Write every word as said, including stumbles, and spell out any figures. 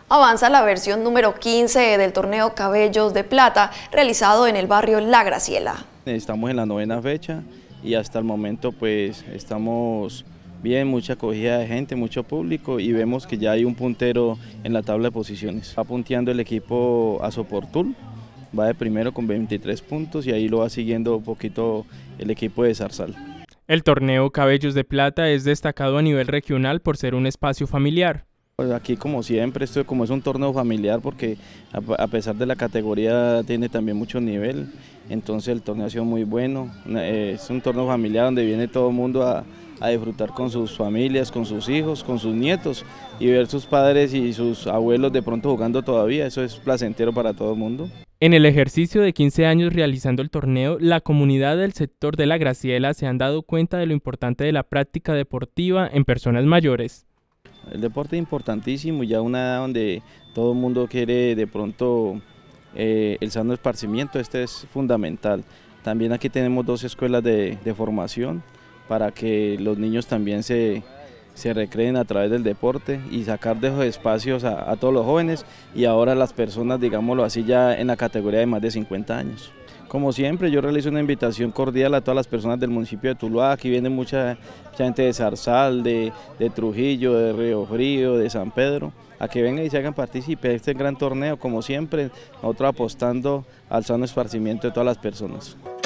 Avanza la versión número quince del torneo Cabellos de Plata, realizado en el barrio La Graciela. Estamos en la novena fecha y hasta el momento pues estamos bien, mucha acogida de gente, mucho público y vemos que ya hay un puntero en la tabla de posiciones. Va punteando el equipo Azoportul, va de primero con veintitrés puntos y ahí lo va siguiendo un poquito el equipo de Zarzal. El torneo Cabellos de Plata es destacado a nivel regional por ser un espacio familiar. Pues aquí como siempre, esto como es un torneo familiar porque a pesar de la categoría tiene también mucho nivel, entonces el torneo ha sido muy bueno, es un torneo familiar donde viene todo el mundo a, a disfrutar con sus familias, con sus hijos, con sus nietos y ver sus padres y sus abuelos de pronto jugando todavía, eso es placentero para todo el mundo. En el ejercicio de quince años realizando el torneo, la comunidad del sector de La Graciela se han dado cuenta de lo importante de la práctica deportiva en personas mayores. El deporte es importantísimo, ya una edad donde todo el mundo quiere de pronto eh, el sano esparcimiento, este es fundamental. También aquí tenemos dos escuelas de, de formación para que los niños también se, se recreen a través del deporte y sacar de esos espacios a, a todos los jóvenes y ahora las personas, digámoslo así, ya en la categoría de más de cincuenta años. Como siempre, yo realizo una invitación cordial a todas las personas del municipio de Tuluá. Aquí viene mucha, mucha gente de Zarzal, de, de Trujillo, de Río Frío, de San Pedro, a que vengan y se hagan partícipe de este gran torneo. Como siempre, nosotros apostando al sano esparcimiento de todas las personas.